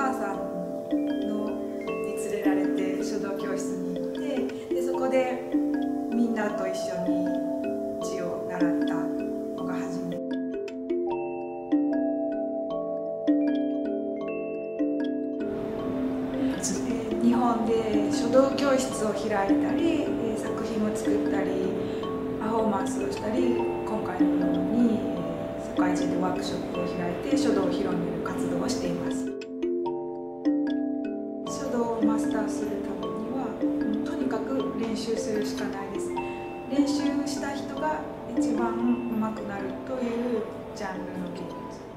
母さんに連れられて書道教室に行って、でそこでみんなと一緒に字を習ったのが初めて。日本で書道教室を開いたり、作品を作ったりパフォーマンスをしたり、今回のように世界中でワークショップを開いて書道を広める活動をしています。書道をマスターするためにはとにかく練習するしかないです。練習した人が一番上手くなるというジャンルの芸術。